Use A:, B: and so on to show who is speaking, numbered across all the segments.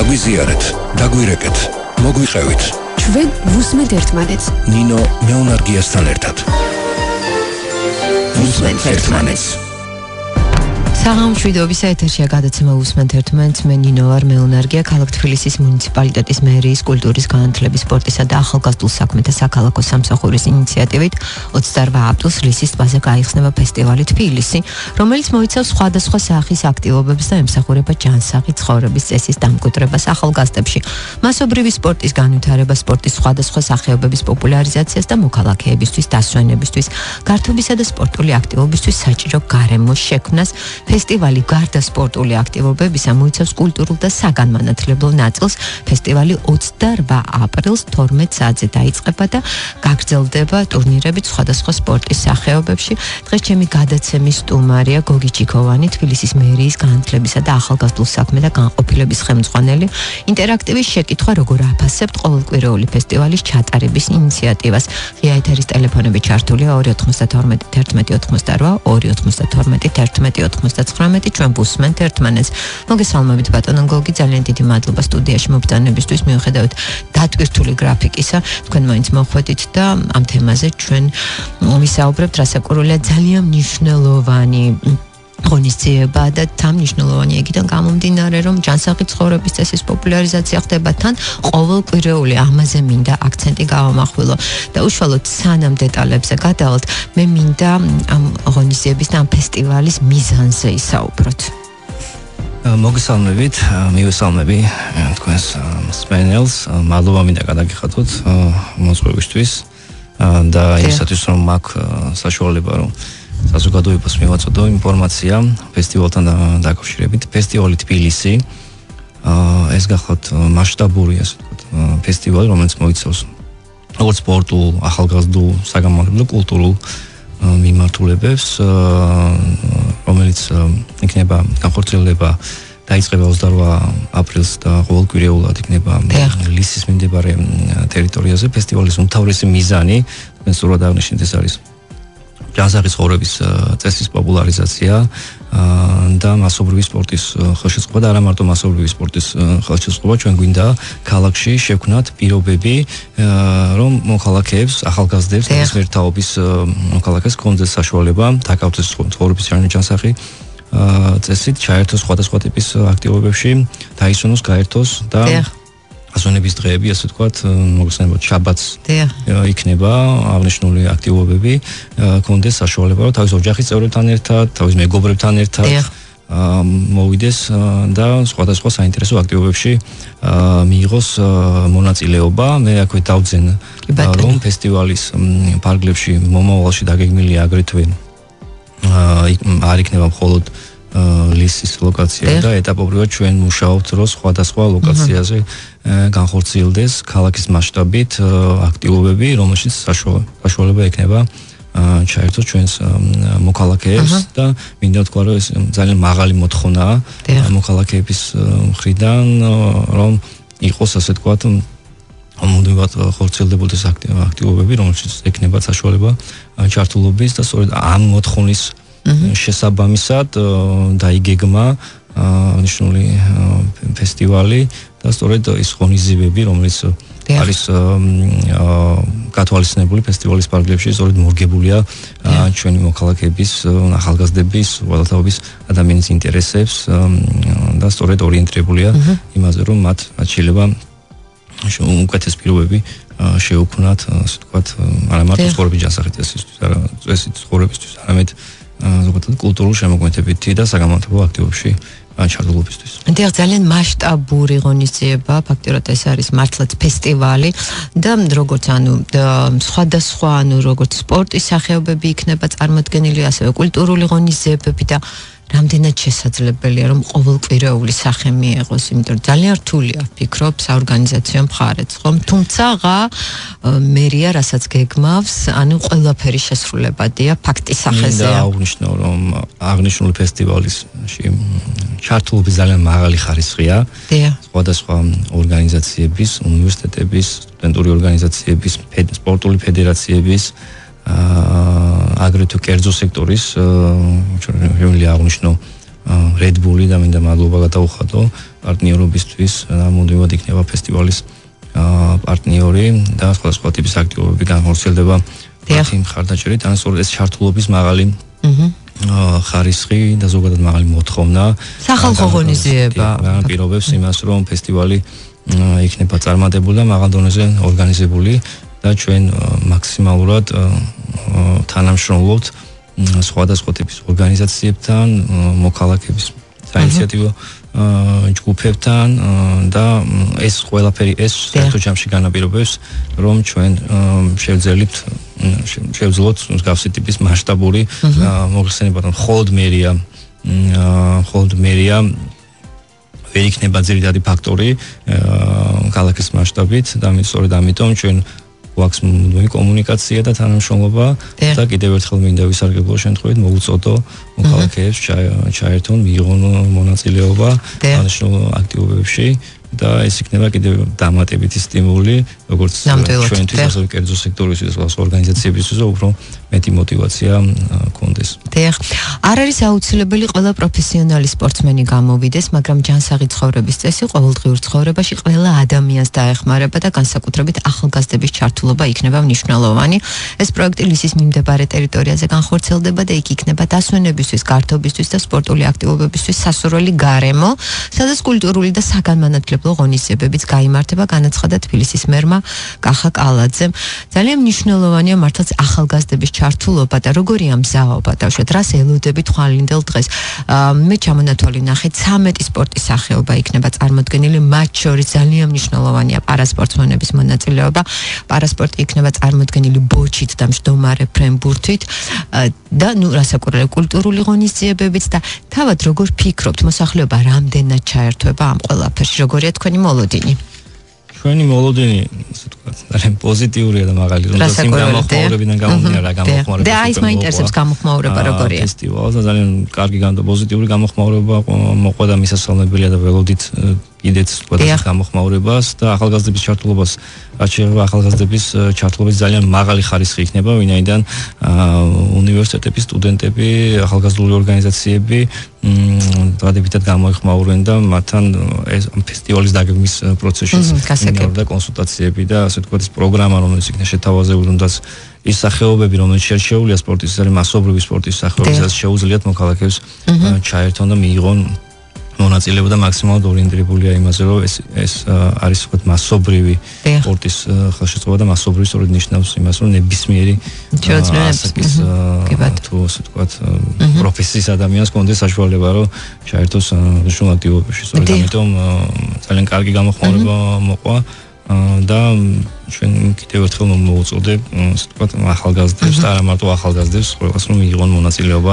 A: გაგვიზიარეთ, დაგვირეკეთ, მოგვიყევით.
B: ჩვენ ვუსმენთ ერთმანეთს.
A: ნინო მეუნარგიასთან ერთად. ვუსმენთ ერთმანეთს.
C: საღამოშვიდობის ეთერშია გადაცემა უსმენთ ერთმანეთს. მე ნინო ვარ, მეუნარგია, ქალაქ თბილისის მუნიციპალიტეტის მერიის კულტურის, განათლების, სპორტისა და ახალგაზრდულ საქმეთა საქალაქო სამსახურის ინიციატივით 28 აპრილს ლისის ტბაზე გაიხსნება ფესტივალი თბილისი, რომელიც მოიცავს სხვადასხვა სახის აქტივობებს და ემსახურება ჯანსაღი ცხოვრების წესის დამკვიდრებას ახალგაზრდებში, მასობრივი სპორტის განვითარებას, სპორტის სხვადასხვა სახეობების პოპულარიზაციას და მოქალაქეებისთვის დასვენებისთვის, გართობისა და სპორტული აქტივობისთვის საჭირო გარემოს შექმნას. ფესტივალი გარდა სპორტული აქტივობებისა მოიცავს კულტურულ და საგანმანათლებლო ნაწილს. ფესტივალი 28 აპრილს 12 საათზე დაიწყება და გაგრძელდება ტურნირებით სხვადასხვა სპორტის სახეობებში. დღეს ჩემი გადაცემის სტუმარია გოგი ჩიქოვანი, თბილისის მერიის განათლებისა და ახალგაზრდულ საქმეთა განყოფილების ხელმძღვანელი. ინტერაქტივის შეკითხვა: როგორ აფასებთ ყოველკვირეული ფესტივალის ჩატარების ინიციატივას? ღია ეთერის ტელეფონები ჩართულია 292 11 88 292 11 89 ჩვენ ვუსმენთ ერთმანეთს. მოგესალმებით ბატონო გოგი, ძალიან დიდი მადლობა სტუდიაში მობრძანებისთვის. მიუხედავად დატვირთული გრაფიკისა, თქვენ მაინც მოხვედით და ამ თემაზე ჩვენ ვისაუბრებთ, რასაკვირველია ძალიან მნიშვნელოვანი ღონისძიება და თან მნიშვნელოვანი ეგიდან გამომდინარე, რომ ჯანსაღი ცხოვრების წესის პოპულარიზაცია ხდება თან ყოველკვირეული, ამაზე მინდა აქცენტი გავამახვილო და უშუალოდ სანამ დეტალებზე გადავალთ, მე მინდა ამ ღონისძიების და ამ ფესტივალის მიზანზე ისაუბროთ.
D: მოგესალმებით, მივესალმები თქვენს მსმენელს, მადლობა მინდა გადაგიხადოთ მოწვევისთვის და იმისათვის რომ მაქვს საშუალება რომ საზოგადოებას მივაწოდო ინფორმაცია ფესტივალთან დაკავშირებით. ფესტივალი თბილისი ეს გახლავთ მასშტაბური, ასე ვთქვათ, ფესტივალი, რომელიც მოიცავს როგორც სპორტულ, ახალგაზრდულ, საგანმანათლებლო, კულტურულ მიმართულებებს, რომელიც იქნება განხორციელდება, დაიწყება 28 აპრილს და ყოველკვირეულად იქნება ლისის მიმდებარე ტერიტორიაზე. ფესტივალის უმთავრესი მიზანი, სწორად აღნიშნეთ, ეს არის ჯანსაღი ცხოვრების წესის პოპულარიზაცია და მასობრივი სპორტის ხელშეწყობა და არა მარტო მასობრივი სპორტის ხელშეწყობა, ჩვენ გვინდა ქალაქში შევქმნათ პირობები, რომ მოქალაქეებს, ახალგაზრდებს, ნებისმიერ თაობის მოქალაქეს კონდეს საშუალება დაკავდეს ცხოვრების ჯანსაღი წესით, ჩაერთოს სხვადასხვა ტიპის აქტივობებში, დაისვენოს, გაერთოს და ასვენების დღეები, ასე ვთქვათ, მოგესალმებით, შაბათს იქნება აღნიშნული აქტივობები, კონდეს საშუალება, რომ თავის ოჯახის წევრებთან ერთად, თავის მეგობრებთან ერთად მოვიდეს და სხვადასხვა საინტერესო აქტივობებში მიიღოს მონაწილეობა. მე აქვე დავძენ, რომ ფესტივალის ფარგლებში მომავალში დაგეგმილია აგრეთვე არ იქნება მხოლოდ ლისის ლოკაცია და ეტაპობრივად ჩვენ მუშაობთ, რომ სხვადასხვა ლოკაციაზე განხორციელდეს ქალაქის მასშტაბით აქტივობები, რომელშიც საშუალება ექნება ჩაერთოს ჩვენს მოქალაქეებს და მინდა ვთქვა, რომ ეს ძალიან მაღალი მოთხოვნაა მოქალაქეების მხრიდან, რომ იყოს, ასე ვთქვათ, მომდევნო ხორციელდებოდეს აქტივობები, რომელშიც ექნება საშუალება ჩართულობის და სწორედ ამ მოთხოვნის შესაბამისად დაიგეგმა ნიშნული ფესტივალი და სწორედ ის ღონისძიებები, რომელიც არის გათვალისწინებული ფესტივალის პარკლებში, სწორედ მორგებულია ჩვენი მოქალაქეების, ახალგაზრდების, ყველათაობის ადამიანის ინტერესებს და სწორედ ორიენტირებულია იმაზე, რომ მათ შეიძლება უკეთეს პირობები შეუქმნათ, ასე ვთქვათ, არა მარტო ცხოვრების ჯანსაღი წესით ცხოვრებისთვის, არამედ ზოგადად კულტურულ შემოქმედებითი და საგანმანათლებლო აქტივობებში ჩართულობისთვის.
C: დიახ, ძალიან მასშტაბური ღონისძიება, ფაქტობრივად ეს არის მართლაც ფესტივალი და როგორც სხვადასხვა როგორც სპორტის სახეობები იქნება წარმოდგენილი, ასევე კულტურული ღონისძიებები და რამდენად შესაძლებელია რომ ყოველკვირეული სახე მიიღოს, იმიტომ რომ ძალიან რთულია ვფიქრობ საორგანიზაციო მხარეც, ხომ? თუმცა მერია რასაც გეგმავს, ანუ ყველაფერი შესრულებადია ფაქტის სახეზეა.
D: და აღნიშნო რომ აღნიშნული ფესტივალის ჩართულობის ძალიან მაღალი ხარისხია. სხვადასხვა ორგანიზაციების, უნივერსიტეტების, სტუდენტური ორგანიზაციების, სპორტული ფედერაციების აგრეთვე კერძო სექტორის, შეიძლება აღნიშნო Red Bull-ი და მინდა მადლობა გადაუხადო პარტნიორობისთვის და მუდმივად იქნება ფესტივალის პარტნიორი და სხვადასხვა ტიპის აქტივობები განხორციელდება ამ მხარდაჭერით, ან სწორედ ეს ჩართულობის მაღალი ხარისხი და ზოგადად მაღალი მოთხოვნა
C: სახალხო ღონისძიება
D: განაპირობებს იმას, რომ ფესტივალი იქნება წარმატებული და მაღალ დონეზე ორგანიზებული და ჩვენ მაქსიმალურად თანამშრომლობთ სხვადასხვა ტიპის ორგანიზაციებთან, მოქალაქეების საინიციატივო ჯგუფებთან და ეს ყველაფერი საერთო ჯამში განაპირობებს, რომ ჩვენ შევძლოთ მსგავსი ტიპის მასშტაბური მოხსენება, რომ მხოლოდ მერია ვერ იქნება ძირითადი ფაქტორი ქალაქის მასშტაბით და სწორედ ამიტომ ჩვენ გვაქვს მუდმივი კომუნიკაცია და თანამშრომლობა და კიდევ ერთხელ მინდა ვისარგებლო შემთხვევით მოგუწოდო მოქალაქეებს ჩაერთონ, მიიღონ მონაწილეობა თანამშრომლო აქტივობებში და ეს იქნება კიდევ დამატებითი სტიმული როგორც ჩვენთვის, ასევე კერძო სექტორისთვის, სხვა ორგანიზაციებისთვის, უფრო მეტი мотиваცია კონდეს.
C: დიახ. არ არის აუცილებელი ყველა პროფესიონალი სპორტსმენი გამოვიდეს, მაგრამ ჯანსაღი ცხოვრების წესი ყოველდღიურ ცხოვრებაში ყველა ადამიანს დაეხმარება და განსაკუთრებით ახალგაზრდების ჩართულობა იქნება მნიშვნელოვანი. ეს პროექტი ლისის მიმდებარე ტერიტორიაზე განხორციელდება და იქ იქნება დასვენებისთვის, გართობისთვის და სპორტული აქტივობებისთვის სასურველი გარემო, სადაც კულტურული და საგანმანათლებლო ღონისძიებებიც გაიმართება, განაცხადა თბილისის მერმა კახა კალაძემ. ძალიან მნიშვნელოვანია მართლაც ახალგაზრდების ჩართულობა და როგორია მზაობა დავშოთ, რას ელოდებით ხვალინდელ დღეს. მე ჩამონათვალი ნახე 13 სპორტის სახეობა იქნება წარმოდგენილი, მათ შორის ძალიან მნიშვნელოვანია პარასპორტსმენების მონაწილეობა. პარასპორტი იქნება წარმოდგენილი ბოჩით და მжდომარე ფრენბურთით და რასაკურველი კულტურული ღონისძიებებით და თავად როგორ ფიქრობთ, მოსახლეობა რამდენად ჩაერთვება ამ ყველაფერში, როგორია თქვენი მოლოდინი?
D: ჩვენი მოლოდინი, ასე ვთქვათ, ძალიან პოზიტიურია და მაღალი, რომელსაც იმ გამოხმაურებიდან გამომდინარე რა გამოხმაურება.
C: და ის მაინტერესებს გამოხმაურება როგორია.
D: ფესტივალზე ძალიან კარგი პოზიტიური გამოხმაურება მოყვა და მისასალმებელია და ველოდით კიდეც სხვადასხვა გამოხმაურებას და ახალგაზრდების ჩართულობას აჩვენება ახალგაზრდების ჩართულობის ძალიან მაღალი ხარისხი იქნება, ვინაიდან უნივერსიტეტების სტუდენტები, ახალგაზრდული ორგანიზაციები დადებითად გამოიხმაურენ და მათთან ეს ფესტივალის დაგეგმვის პროცესში და კონსულტაციები და ასე ვთქვათ ეს პროგრამა, რომელიც იქნება შეთავაზებული, თუნდაც ის სახეობები, რომელიც შერჩეულია სპორტის, ეს არის მასობრივი სპორტის სახეობები, სადაც შეუძლიათ მოქალაქეებს ჩაერთონ და მიიღონ მონაწილეობა და მაქსიმალურად ორიენტირებულია იმაზე, რომ ეს არის ვთქვათ მასობრივი სპორტის ხელშეწყობა და მასობრივი სწორედ ნიშნავს იმას, რომ ნებისმიერი ასაკის თუ ასე ვთქვათ პროფესიის ადამიანს კონდეს საშუალება, რომ ჩაერთოს მნიშვნელოვან აქტივობებში. სწორედ ამიტომ ძალიან კარგი გამოხმაურება მოყვა და ჩვენ კიდევ ერთხელ მოვუწოდებ ასე ვთქვათ ახალგაზრდებს და არა მარტო ახალგაზრდებს, ყველას რომ მიიღონ მონაწილეობა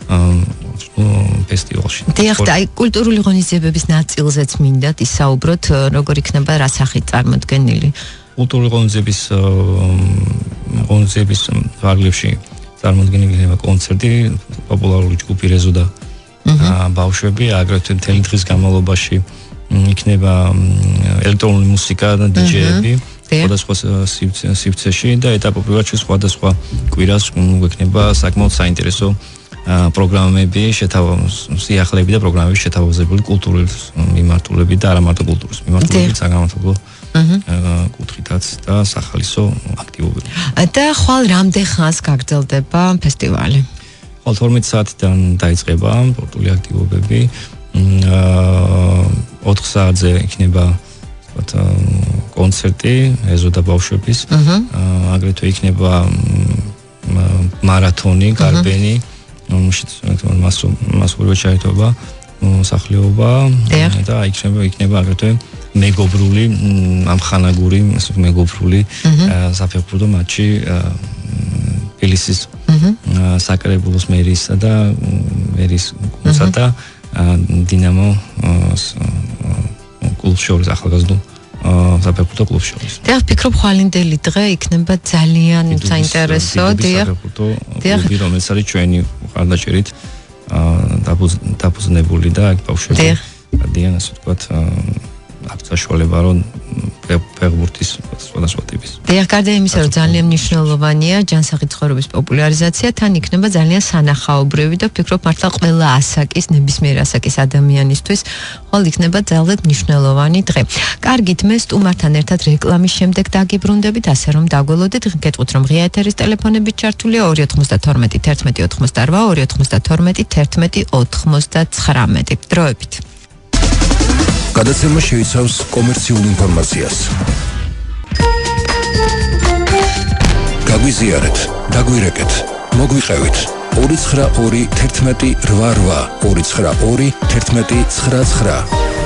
D: ფესტივალში.
C: დიახ, და კულტურული ღონისძიებების ნაწილზეც მინდათ ისაუბროთ, როგორ იქნება რა სახით წარმოდგენილი.
D: კულტურული ღონისძიების ფარგლებში წარმოდგენილი იქნება კონცერტი, პოპულარული ჯგუფი რეზო და ბავშვები, აგრეთვე მთელი დღის განმავლობაში იქნება ელექტრონული მუსიკა და დიჯეები სხვადასხვა სივრცეში და ეტაპობრივად სხვადასხვა კვირას გვექნება საკმაოდ საინტერესო პროგრამები, სიახლეები და პროგრამები შეთავაზებული კულტურული მიმართულებით და არა მარტო კულტურის მიმართულებით, საგანმანათლებლო კუთხითაც და სახალისო აქტივობები. და
C: ხვალ რამდენ ხანს გაგრძელდება ფესტივალი?
D: ხვალ 12 საათიდან დაიწყება სპორტული აქტივობები. 4 საათზე იქნება კონცერტი ეზო და ბავშვების. აგრეთვე იქნება მარათონი, გარბენი, მასობრივად ჩაერთვება მოსახლეობა და იქნება აგრეთვე მეგობრული, ამხანაგური, მეგობრული საფეხბურთო მატჩი თბილისის საკრებულოს მერისა და მერის გუნდსა და დინამო კლუბს შორის ახალგაზრდულ საფეხბურთო კლუბს შორის.
C: და ვფიქრობ ხვალინდელი დღე იქნება ძალიან საინტერესო, დიახ.
D: კლუბი, რომელიც არის ჩვენი მხარდაჭერით დაფუძნებული და ბავშვები დიან ასე ვთქვათ აქვს საშუალება რომ ფეხბურთის სხვადასხვა ტიპის.
C: დიახ, გარდა იმისა, რომ ძალიან მნიშვნელოვანია ჯანსაღი ცხოვრების პოპულარიზაცია, თან იქნება ძალიან სანახაობრივი და ვფიქრობ მართლა ყველა ასაკის, ნებისმიერ ასაკის ადამიანისთვის ყოველ იქნება ძალზედ მნიშვნელოვანი დღე. კარგით, მე სტუმართან ერთად რეკლამის შემდეგ დაგიბრუნდებით, ასე რომ დაგველოდეთ, გეტყვით რომ ღია ეთერის ტელეფონებით ჩართულია 292 11 88 292 11 99. დროებით.
A: გადაცემა შეიცავს კომერციულ ინფორმაციას. გაგვიზიარეთ, დაგვირეკეთ, მოგვიყევით. 292 11 88 292 11 99.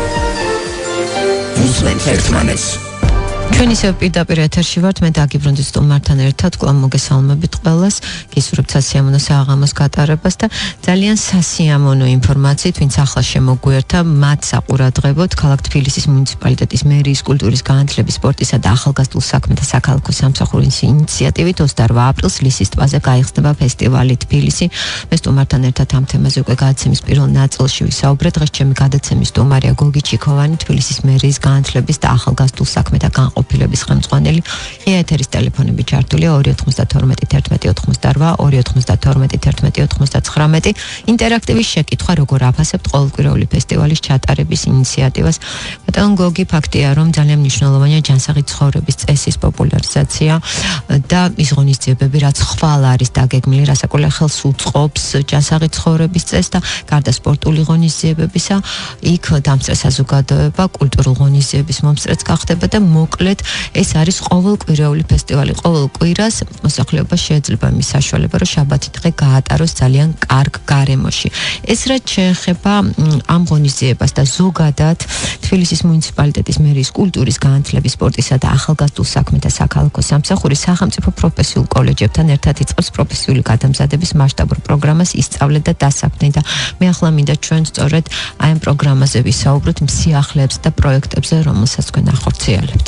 A: უსმენთ ერთმანეთს.
C: ჩვენ ისევ პირდაპირ ეთერში ვართ, მე დაგიბრუნდით სტუმართან ერთად, კვლავ მოგესალმებით ყველას, გისურვებთ სასიამოვნო საღამოს გატარებას და ძალიან სასიამოვნო ინფორმაციით, ვინც ახლა შემოგვერთა, მათ საყურადღებოდ ქალაქ თბილისის მუნიციპალიტეტის მერიის კულტურის განათლების, სპორტისა და ახალგაზრდულ საქმეთა საქალაქო სამსახურის ინიციატივით 28 აპრილს ლისის ტბაზე გაიხსნება ფესტივალი თბილისი. მე სტუმართან ერთად ამ თემაზე უკვე გადაცემის პირველ ნაწილში ვისაუბრეთ. დღეს ჩემი გადაცემის სტუმარია გოგი ჩიქოვანი, თბილისის მერიის განათლების და ახალგაზრდულ საქმეთა ყოფილების ხელმძღვანელი. ღია ეთერის ტელეფონები ჩართულია 292 11 88 292 11 99. ინტერაქტივის შეკითხვა, როგორ აფასებთ ყოველკვირეული ფესტივალის ჩატარების ინიციატივას. ბატონ გოგი, ფაქტია, რომ ძალიან მნიშვნელოვანია ჯანსაღი ცხოვრების წესის პოპულარიზაცია და ის ღონისძიებები, რაც ხვალ არის დაგეგმილი, რასაკურველი ხელს უწყობს ჯანსაღი ცხოვრების წესს და გარდა სპორტული ღონისძიებებისა, იქ დამწრე საზოგადოება კულტურულ ღონისძიების მომსწრეც გახდება და მოკლედ ეს არის ყოველკვირეული ფესტივალი. ყოველ კვირას მოსახლეობა შეიძლება იმის საშუალება, რომ შაბათი დღე გაატაროს ძალიან კარგ გარემოში. ეს რაც შეეხება ამ ღონისძიებას და ზოგადად თბილისის მუნიციპალიტეტის მერიის კულტურის განათლების, სპორტისა და ახალგაზრდულ საქმეთა საქალაქო სამსახური სახელმწიფო პროფესიულ კოლეჯებთან ერთად იწყებს პროფესიული გადამზადების მასშტაბურ პროგრამას ისწავლე და დასაქმნი და მე ახლა მინდა ჩვენ სწორედ აი ამ პროგრამაზე ვისაუბროთ, სიახლეებს და პროექტებზე, რომელსაც თქვენ ახორციელებთ.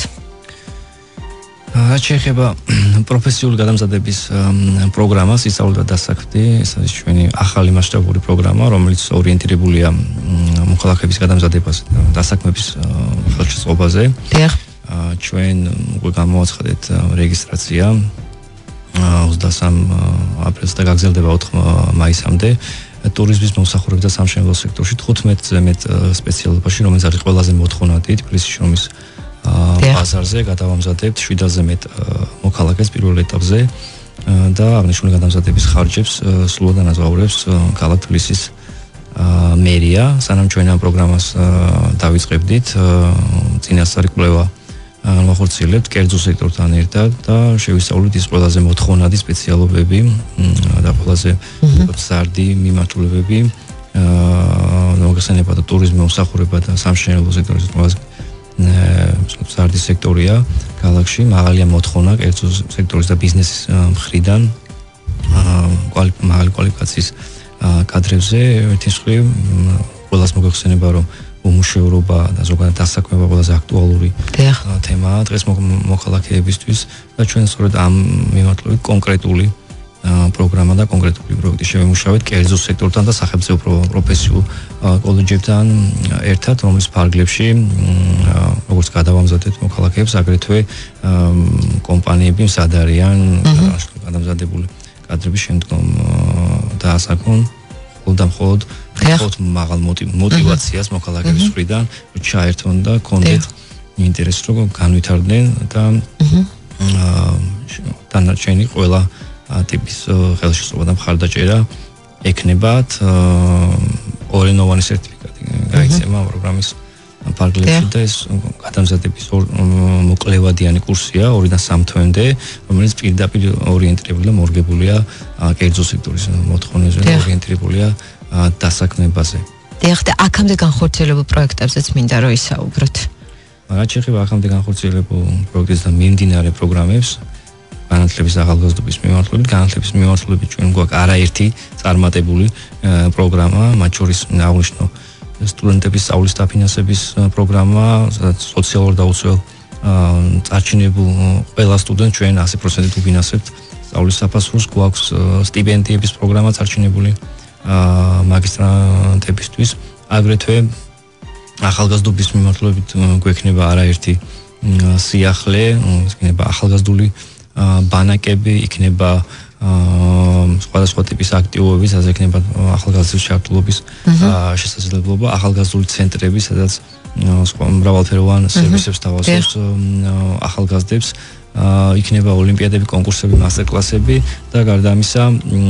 D: რაც შეეხება პროფესიული გადამზადების პროგრამას, ისწავლე და დასაქმნი, ეს არის ჩვენი ახალი მასშტაბური პროგრამა, რომელიც ორიენტირებულია მოქალაქეების გადამზადებას და დასაქმების ხელშეწყობაზე. ჩვენ უკვე გამოვაცხადეთ რეგისტრაცია 23 აპრილს და გაგრძელდება 4 მაისამდე. ტურიზმის მომსახურების და სამშენებლო სექტორში 15-ზე მეტ სპეციალობაში, რომელიც არის ყველაზე მოთხოვნადი თბილისის შრომის ბაზარზე, გადავამზადებთ 7-ზე მეტ მოქალაქეს პირველ ეტაპზე და აღნიშნული გადამზადების ხარჯებს სრულად ანაზღაურებს ქალაქ თბილისის მერია. სანამ ჩვენ ამ პროგრამას დავიწყებდით, წინასწარი კვლევა მოხორციელებთ კერძო სექტორთან ერთად და შევისწავლით ის ყველაზე მოთხოვნადი სპეციალობები და ყველაზე მზარდი მიმართულებები, მოგხსენება და ტურიზმის მომსახურება და სამშენებლო სექტორის ყველაზე მზარდი სექტორია ქალაქში, მაღალია მოთხოვნა კერძო სექტორის და ბიზნესის მხრიდან მაღალი კვალიფიკაციის კადრებზე. ერთის მხრივ ყველას მოგხსენება, რომ უმუშევრობა და ზოგადად დასაქმება ყველაზე აქტუალური თემაა დღეს მოქალაქეებისთვის და ჩვენ სწორედ ამ მიმართულებით კონკრეტული პროგრამა და კონკრეტული პროექტი შევიმუშავეთ კერძო სექტორთან და სახელმწიფო პროფესიულ კოლეჯებთან ერთად, რომლის ფარგლებში როგორც გადავამზადეთ მოქალაქეებს, აგრეთვე კომპანიები მზად არიან გადამზადებული კადრების შემდგომ დაასაქმონ მხოლოდ მაღალ მოტივაციას მოქალაქეების მხრიდან, რომ ჩაერთონ და კონდეთ ინტერესი, რომ განვითარდნენ და დანარჩენი ყველა ტიპის ხელშეწყობა და მხარდაჭერა ექნებათ. ორენოვანი სერტიფიკატი გაიცემა პროგრამის ფარგლებში და ეს გადამზადების მოკლევადიანი კურსია 2-დან 3 თვემდე, რომელიც პირდაპირ ორიენტირებული და მორგებულია კერძო სექტორის მოთხოვნებზე და ორიენტირებულია დასაქმებაზე.
C: დიახ, და აქამდე განხორციელებულ პროექტებზეც მინდა რომ ისაუბროთ.
D: რაც შეეხება აქამდე განხორციელებულ პროექტებს და მიმდინარე პროგრამებს, განათლების ახალგაზრდობის მიმართულებით ჩვენ გვაქვს არაერთი წარმატებული პროგრამა, მათ შორის აღნიშნო სტუდენტების სწავლის დაფინანსების პროგრამა, სადაც სოციალურ დაუცველ წარჩინებულ ყველა სტუდენტს ჩვენ 100%-ით ვფინანსებთ სწავლის საფასურს, გვაქვს სტიპენდიების პროგრამა წარჩინებული მაგისტრანტებისთვის, აგრეთვე ახალგაზრდობის მიმართულებით გვექნება არაერთი სიახლე, იქნება ახალგაზრდული ბანაკები, იქნება სხვადასხვა ტიპის აქტივობები, სადაც იქნება ახალგაზრდების ჩართულობის შესაძლებლობა, ახალგაზრდული ცენტრები, სადაც მრავალფეროვან სერვისებს თავაზობს ახალგაზრდებს, იქნება ოლიმპიადები, კონკურსები, მასტერკლასები და გარდა ამისა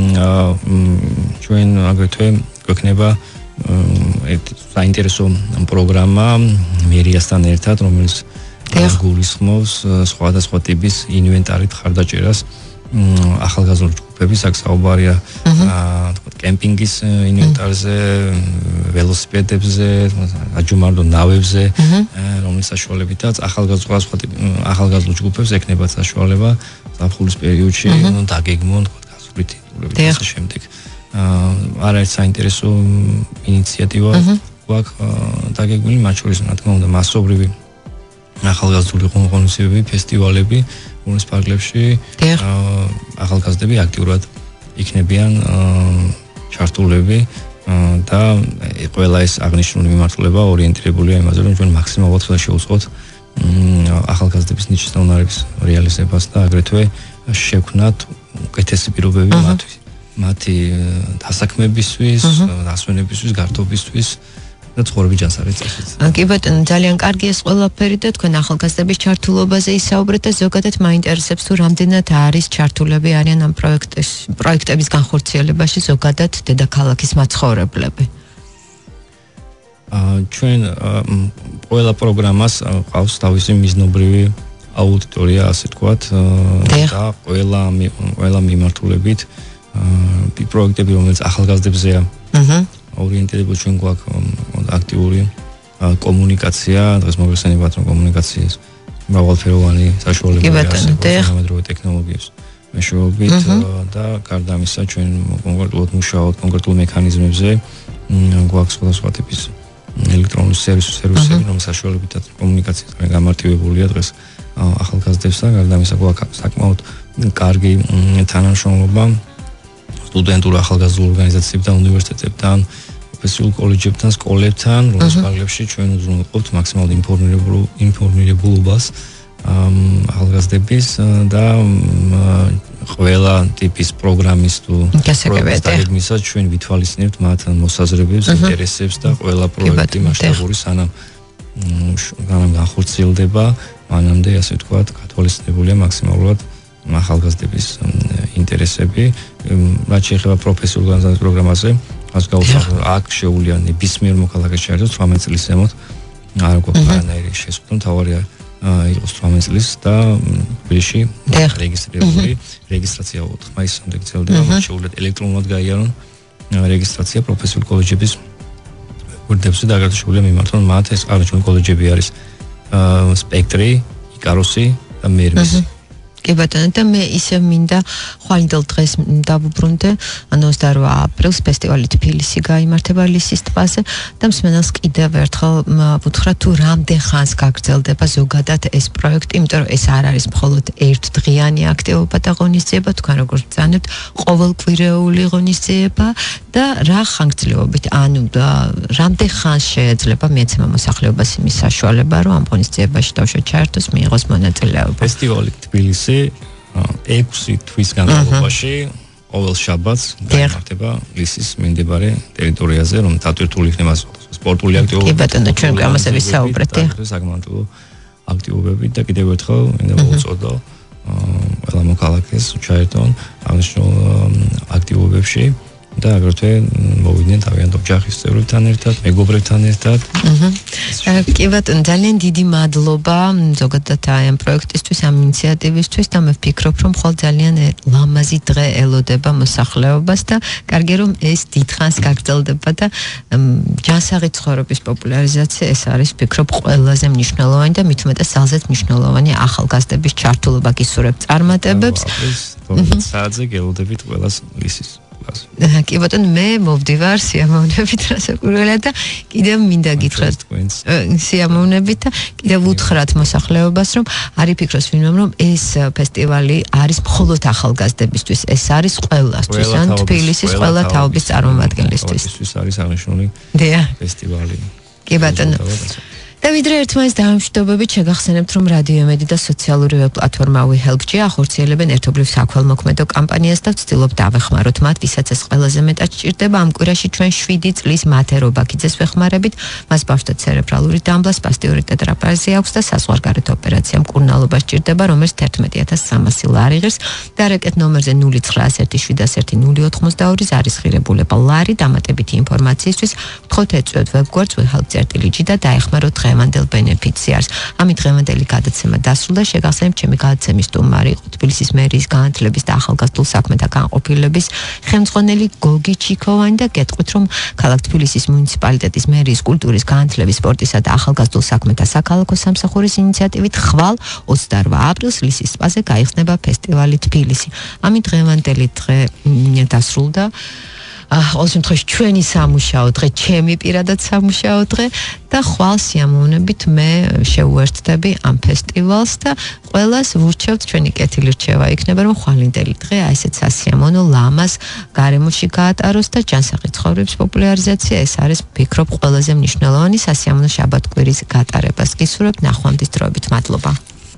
D: ჩვენ აგრეთვე გვექნება საინტერესო პროგრამა მერიასთან ერთად, რომელიც გულისხმობს სხვადასხვა ტიპის ინვენტარით ხარდაჭერას ახალგაზრდული ჯგუფების, აქ საუბარია კემპინგის ინვენტარზე, ველოსიპედებზე, აჯუმარდო ნავებზე, რომლის საშუალებითაც ახალგაზრდულ ჯგუფებს ექნებათ საშუალება ზაფხულის პერიოდში დაგეგმონ გასული ტიტულებით და შემდეგ. არაერთ საინტერესო ინიციატივა გვაქვს დაგეგმილი, მათ შორის რა თქმა უნდა მასობრივი ახალგაზრდული ღონისძიებები, ფესტივალები, რომლის ფარგლებში ახალგაზრდები აქტიურად იქნებიან ჩართულები და ყველა ეს აღნიშნული მიმართულება ორიენტირებულია იმაზე, რომ ჩვენ მაქსიმალურად ხელს შევუწყოთ ახალგაზრდების ნიშნის და უნარების რეალიზებას და აგრეთვე შევქმნათ უკეთესი პირობები მათი დასაქმებისთვის, დასვენებისთვის, გართობისთვის და ცხოვრების ჯანსაღებისთვის.
C: კი ბატონო, ძალიან კარგი ეს ყველაფერი და თქვენ ახალგაზრდების ჩართულობაზე ისაუბრეთ და ზოგადად მაინტერესებს თუ რამდენად არის ჩართულები არიან ამ პროექტების განხორციელებაში ზოგადად დედაქალაქის მაცხოვრებლები.
D: ჩვენ ყველა პროგრამას ყავს თავისი მიზნობრივი აუდიტორია, ასე ვთქვათ, და ყველა მიმართულებით პროექტები, რომელიც ახალგაზრდებზეა ორიენტირებული, ჩვენ გვაქვს აქტიური კომუნიკაცია, დღეს მოგხსენებათ, რომ კომუნიკაციის მრავალფეროვანი საშუალებაა თანამედროვე ტექნოლოგიების მეშვეობით და გარდა ამისა ჩვენ კონკრეტულად მუშაობთ კონკრეტულ მექანიზმებზე, გვაქვს სხვადასხვა ტიპის ელექტრონული სერვისები, რომლის საშუალებითაც კომუნიკაცია გამარტივებულია დღეს ახალგაზრდებთან, გარდა ამისა გვაქვს საკმაოდ კარგი თანამშრომლობა სტუდენტურ ახალგაზრდულ ორგანიზაციებთან, უნივერსიტეტებთან, პროფესიულ კოლეჯებთან, სკოლებთან, რომლის ფარგლებში ჩვენ უზრუნველყოფთ მაქსიმალურ ინფორმირებულობას ახალგაზრდების და ყველა ტიპის პროგრამის თუ პროექტებისას ჩვენ ვითვალისწინებთ მათ მოსაზრებებს, ინტერესებს და ყველა პროექტი მასშტაბური სანამ განხორციელდება, მანამდე ასე ვთქვათ, გათვალისწინებულია მაქსიმალურად ახალგაზრდების ინტერესები, რაც შეეხება პროფესიულ განათლების პროგრამაზე, რაც გაუსახელო აქ შეუძლია ნებისმიერ მოქალაქეს შეერთოს 18 წლის ზემოთ, არ გვაქვს არანაირი შესყიდვა, თავარია იყოს 18 წლის და თბილისში რეგისტრირებული რეგისტრაცია 4 მაისამდე გრძელდება, მათ შეუძლიათ ელექტრონულად გაიარონ რეგისტრაცია პროფესიულ კოლეჯების გვერდებზე და აგრეთვე შეუძლია მიმართონ მათ ეს აღნიშნული კოლეჯები არის სპექტრი, იკაროსი და მერმესი.
C: კი ბატონო, და მე ისე მინდა ხვალინდელ დღეს დავუბრუნდე, ანუ 28 აპრილს ფესტივალი თბილისი გაიმართება ლისის ტბაზე და მსმენელს კიდევ ერთხელ ვუთხრა თუ რამდენ ხანს გაგრძელდება ზოგადად ეს პროექტი, იმიტომ რომ ეს არ არის მხოლოდ ერთდღიანი აქტივობა და ღონისძიება, თქვენ როგორც ბრძანებთ, ყოველკვირეული ღონისძიება და რა ხანგრძლივობით, ანუ რამდენ ხანს შეიძლება მიეცემა მოსახლეობას იმის საშუალება, რომ ამ ღონისძიებაში თავშე ჩაერთოს, მიიღოს მონაწილეობა.
D: ფესტივალი თბილისი 6 თვის განმავლობაში ყოველ შაბათს გაიმართება ლისის მიმდებარე ტერიტორიაზე, რომ დატვირთული იქნება სპორტული აქტივობები.
C: კი ბატონო, ჩვენ ამაზე ვისაუბრეთ.
D: საკმაოდ აქტივობები და კიდევ ერთხელ მინდა მოუწოდო ყველა მოქალაქეს ჩაერთონ აღნიშნულ აქტივობებში და აგრეთვე მოვიდნენ თავიანთ ოჯახის წევრებთან ერთად, მეგობრებთან ერთად.
C: კი ბატონო, ძალიან დიდი მადლობა ზოგადად ამ პროექტისთვის, ამ ინიციატივისთვის და მე ვფიქრობ, რომ მხოლოდ ძალიან ლამაზი დღე ელოდება მოსახლეობას და კარგი რომ ეს დიდხანს გაგრძელდება და ჯანსაღი ცხოვრების პოპულარიზაცია ეს არის, ვფიქრობ, ყველაზე მნიშვნელოვანი და მით უმეტეს ძალზედ მნიშვნელოვანი ახალგაზრდების ჩართულობა გისურვებ წარმატებებს.
D: საათზე გელოდებით ყველას ლისის
C: კი ბატონო, მე მოვდივარ სიამოვნებით რასაკვირველია და კიდევ მინდა გითხრათ სიამოვნებით და კიდევ უთხრათ მოსახლეობას, რომ არ იფიქროს ვინმე, რომ ეს ფესტივალი არის მხოლოდ ახალგაზრდებისთვის, ეს არის ყველასთვის, ან თბილისის ყველა თაობის წარმომადგენლისთვის.
D: ეს არის აღნიშნული ფესტივალი.
C: კი ბატონო. და ვიდრე ერთმანეთს დაამშვიდობებით, შეგახსენებთ, რომ რადიო იმედი და სოციალური პლატფორმა WeHelp-ჭი ახორციელებენ ერთობლივ საქველმოქმედო კამპანიას და ვცდილობ დავეხმაროთ მათ, ვისაც ეს ყველაზე მეტად სჭირდება. ამ კვირაში ჩვენ 7 წლის მათე რობაქიძეს ვეხმარებით, მას ბავშვთა ცერებრალური დამბლა, სპასტიური ტეტრაპლაზია აქვს და საზღვარგარეთ ოპერაცია მკურნალობა სჭირდება, რომელიც 11300 ლარი ღირს. და რეკეტ ნომერზე 0917108082 ზარისხირებულება ლარი დამატებითი ინფორმაციისთვის ვთხოვთ ეწვევთ ვებგვერდს WeHelp.gr და დაეხმაროთ დღევანდელ ბენეფიციარს. ამით დღევანდელი გადაცემა დასრულდა. შეგახსენებთ, ჩემი გადაცემის სტუმარი იყო თბილისის მერიის განათლების და ახალგაზრდულ საქმეთა განყოფილების ხელმძღვანელი გოგი ჩიქოვანი და გეტყვით, რომ ქალაქ თბილისის მუნიციპალიტეტის მერიის კულტურის, განათლების, სპორტისა და ახალგაზრდულ საქმეთა საქალაქო სამსახურის ინიციატივით ხვალ 28 აპრილს ლისის ტბაზე გაიხსნება ფესტივალი თბილისი. ამით დღევანდელი დღე დასრულდა. ყოველ შემთხვევაში ჩვენი სამუშაო დღე, ჩემი პირადად სამუშაო დღე და ხვალ სიამოვნებით მე შევუერთდები ამ ფესტივალს და ყველას ვურჩევთ, ჩვენი კეთილი რჩევა იქნება, რომ ხვალინდელი დღე აი ესეც სასიამოვნო ლამაზ გარემოში გაატაროს და ჯანსაღი ცხოვრების პოპულარიზაცია ეს არის, ვფიქრობ, ყველაზე მნიშვნელოვანი. სასიამოვნო შაბათ-კვირის გატარებას გისურვებთ. ნახვამდის დროებით. მადლობა.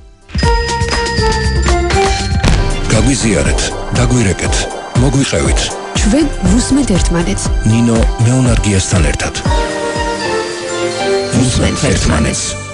A: გაგვიზიარეთ, დაგვირეკეთ, მოგვიყევით.
B: ჩვენ ვუსმენთ ერთმანეთს.
A: ნინო მეუნარგიასთან ერთად. ვუსმენთ ერთმანეთს.